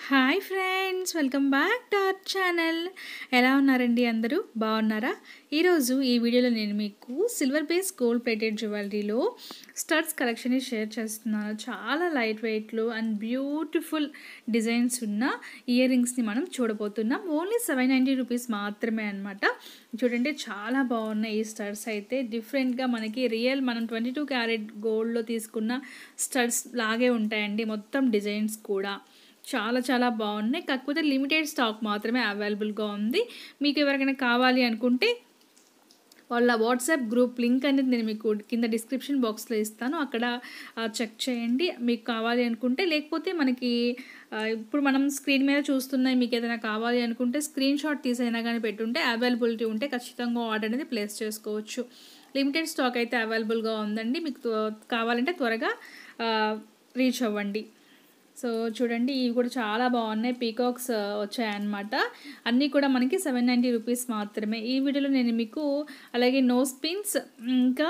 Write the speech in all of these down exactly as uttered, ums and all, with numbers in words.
Hi friends, welcome back to our channel. ఎలా ఉన్నారండి? అందరూ బాగున్నారా? ఈరోజు ఈ వీడియోలో నేను మీకు సిల్వర్ బేస్ గోల్డ్ ప్లేటెడ్ జ్యువెలరీలో స్టడ్స్ కలెక్షన్ని షేర్ చేస్తున్నాను. చాలా లైట్ వెయిట్లో అండ్ బ్యూటిఫుల్ డిజైన్స్ ఉన్న ఇయర్ రింగ్స్ని మనం చూడబోతున్నాం. ఓన్లీ సెవెన్ నైంటీ రూపీస్ మాత్రమే అనమాట. చూడండి, చాలా బాగున్నాయి ఈ స్టడ్స్ అయితే. డిఫరెంట్గా మనకి రియల్ మనం ట్వంటీ టూ క్యారెట్ గోల్డ్లో తీసుకున్న స్టడ్స్ లాగే ఉంటాయండి. మొత్తం డిజైన్స్ కూడా చాలా చాలా బాగున్నాయి. కాకపోతే లిమిటెడ్ స్టాక్ మాత్రమే అవైలబుల్గా ఉంది. మీకు ఎవరికైనా కావాలి అనుకుంటే వాళ్ళ వాట్సాప్ గ్రూప్ లింక్ అనేది నేను మీకు కింద డిస్క్రిప్షన్ బాక్స్లో ఇస్తాను, అక్కడ చెక్ చేయండి మీకు కావాలి అనుకుంటే. లేకపోతే మనకి ఇప్పుడు మనం స్క్రీన్ మీద చూస్తున్నాయి, మీకు ఏదైనా కావాలి అనుకుంటే స్క్రీన్ షాట్ తీసైనా కానీ పెట్టుంటే అవైలబిలిటీ ఉంటే ఖచ్చితంగా ఆర్డర్ అనేది ప్లేస్ చేసుకోవచ్చు. లిమిటెడ్ స్టాక్ అయితే అవైలబుల్గా ఉందండి. మీకు కావాలంటే త్వరగా రీచ్ అవ్వండి. సో చూడండి, ఇవి కూడా చాలా బాగున్నాయి. పీకాక్స్ వచ్చాయన్నమాట. అన్నీ కూడా మనకి సెవెన్ నైంటీ రూపీస్ మాత్రమే. ఈ వీడియోలో నేను మీకు అలాగే నోస్ పిన్స్ ఇంకా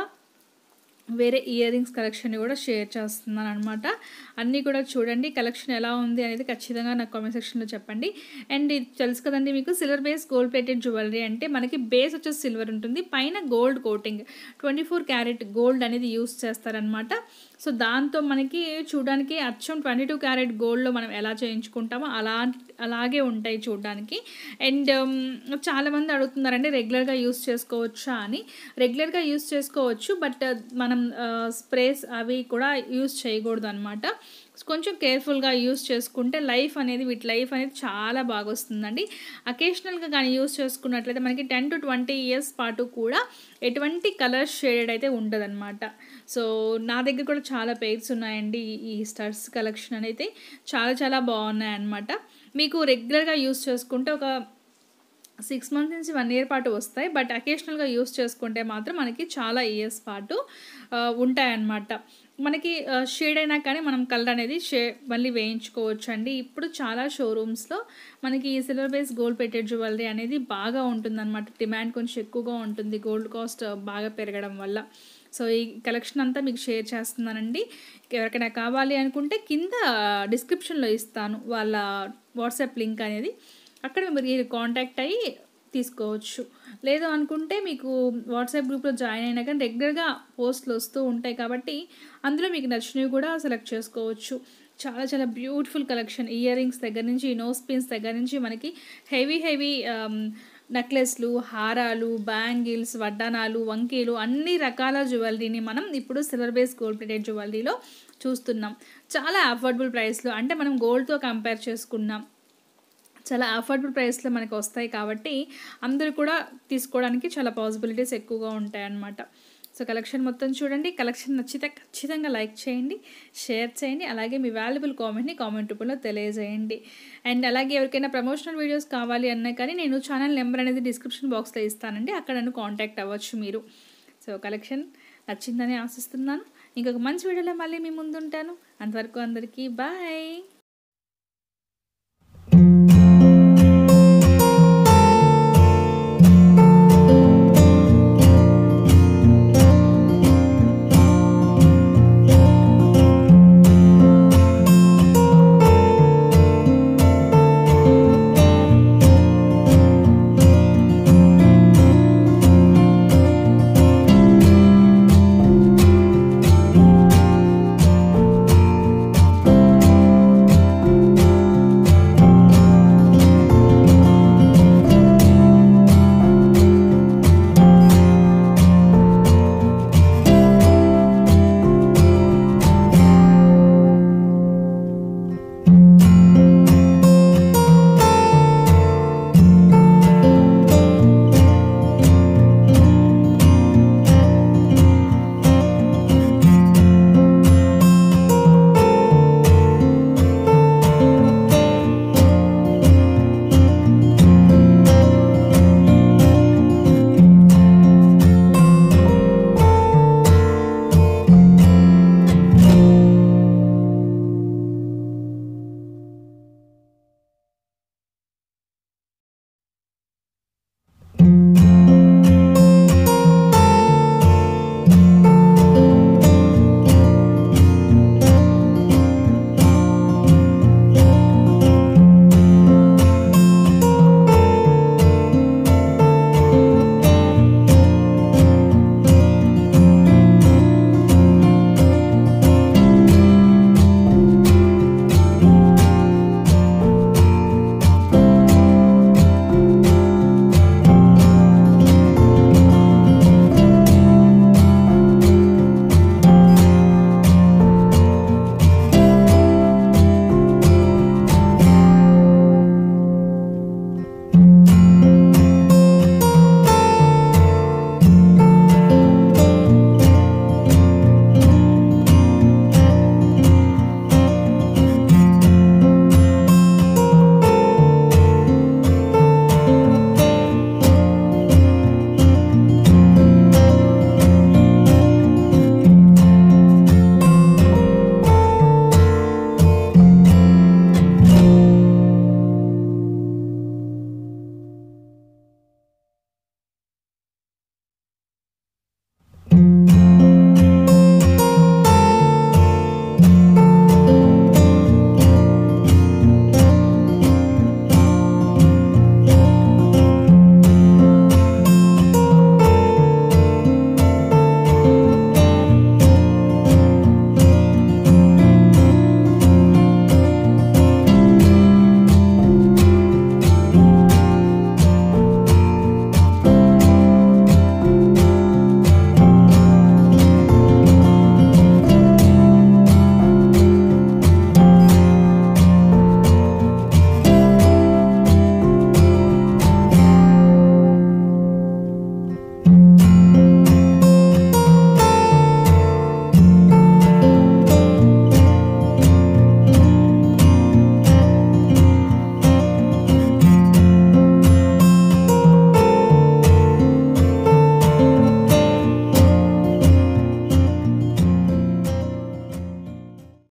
వేరే ఇయర్ రింగ్స్ కలెక్షన్ కూడా షేర్ చేస్తున్నాను అనమాట. అన్నీ కూడా చూడండి, కలెక్షన్ ఎలా ఉంది అనేది ఖచ్చితంగా నాకు కామెంట్ సెక్షన్లో చెప్పండి. అండ్ ఇది తెలుసు కదండి మీకు, silver base gold plated jewellery అంటే మనకి బేస్ వచ్చేసి సిల్వర్ ఉంటుంది, పైన gold coating twenty four carat gold అనేది యూస్ చేస్తారనమాట. సో దాంతో మనకి చూడడానికి అచ్చం ట్వంటీ టూ క్యారెట్ గోల్డ్లో మనం ఎలా చేయించుకుంటామో అలా అలాగే ఉంటాయి చూడడానికి. అండ్ చాలామంది అడుగుతున్నారండి రెగ్యులర్గా యూస్ చేసుకోవచ్చా అని. రెగ్యులర్గా యూస్ చేసుకోవచ్చు, బట్ మనం స్ప్రేస్ అవి కూడా యూస్ చేయకూడదు అనమాట. కొంచెం కేర్ఫుల్గా యూస్ చేసుకుంటే లైఫ్ అనేది వీటి లైఫ్ అనేది చాలా బాగా వస్తుందండి. అకేషనల్గా కానీ యూస్ చేసుకున్నట్లయితే మనకి టెన్ టు ట్వంటీ ఇయర్స్ పాటు కూడా ఎటువంటి కలర్ షేడెడ్ అయితే ఉండదన్నమాట. సో నా దగ్గర కూడా చాలా పేర్స్ ఉన్నాయండి. ఈ స్టడ్స్ కలెక్షన్ అనేది చాలా చాలా బాగున్నాయి అన్నమాట. మీకు రెగ్యులర్గా యూస్ చేసుకుంటే ఒక సిక్స్ మంత్స్ నుంచి వన్ ఇయర్ పాటు వస్తాయి, బట్ అకేషనల్గా యూస్ చేసుకుంటే మాత్రం మనకి చాలా ఇయర్స్ పాటు ఉంటాయన్నమాట. మనకి షేడ్ అయినా కానీ మనం కలర్ అనేది షే మళ్ళీ వేయించుకోవచ్చు అండి. ఇప్పుడు చాలా షోరూమ్స్లో మనకి ఈ silver base gold plated jewellery అనేది బాగా ఉంటుందన్నమాట. డిమాండ్ కొంచెం ఎక్కువగా ఉంటుంది గోల్డ్ కాస్ట్ బాగా పెరగడం వల్ల. సో ఈ కలెక్షన్ అంతా మీకు షేర్ చేస్తున్నానండి. ఎవరికైనా కావాలి అనుకుంటే కింద డిస్క్రిప్షన్లో ఇస్తాను వాళ్ళ వాట్సాప్ లింక్ అనేది, అక్కడ మీరు కాంటాక్ట్ అయ్యి తీసుకోవచ్చు. లేదు అనుకుంటే మీకు వాట్సాప్ గ్రూప్లో జాయిన్ అయినా కానీ రెగ్యులర్గా పోస్టులు వస్తూ ఉంటాయి కాబట్టి అందులో మీకు నచ్చినవి కూడా సెలెక్ట్ చేసుకోవచ్చు. చాలా చాలా బ్యూటిఫుల్ కలెక్షన్. ఇయర్ రింగ్స్ దగ్గర నుంచి, నోస్ పిన్స్ దగ్గర నుంచి మనకి హెవీ హెవీ నెక్లెస్లు, హారాలు, బ్యాంగిల్స్, వడ్డానాలు, వంకీలు అన్ని రకాల జ్యువెలరీని మనం ఇప్పుడు సిల్వర్ బేస్ గోల్డ్ ప్లేటెడ్ జ్యువెలరీలో చూస్తున్నాం. చాలా అఫోర్డబుల్ ప్రైస్లో, అంటే మనం గోల్డ్తో కంపేర్ చేసుకున్నాం చాలా అఫోర్డబుల్ ప్రైస్లో మనకు వస్తాయి కాబట్టి అందరూ కూడా తీసుకోవడానికి చాలా పాసిబిలిటీస్ ఎక్కువగా ఉంటాయన్నమాట. సో కలెక్షన్ మొత్తం చూడండి. కలెక్షన్ నచ్చితే ఖచ్చితంగా లైక్ చేయండి, షేర్ చేయండి, అలాగే మీ వాల్యుబుల్ కామెంట్ని కామెంట్ రూపంలో తెలియజేయండి. అండ్ అలాగే ఎవరికైనా ప్రమోషనల్ వీడియోస్ కావాలి అన్నా కానీ నేను ఛానల్ నెంబర్ అనేది డిస్క్రిప్షన్ బాక్స్లో ఇస్తానండి, అక్కడ నన్ను కాంటాక్ట్ అవ్వచ్చు మీరు. సో కలెక్షన్ నచ్చిందని ఆశిస్తున్నాను. ఇంకొక మంచి వీడియోలో మళ్ళీ మీ ముందు ఉంటాను. అంతవరకు అందరికీ బాయ్.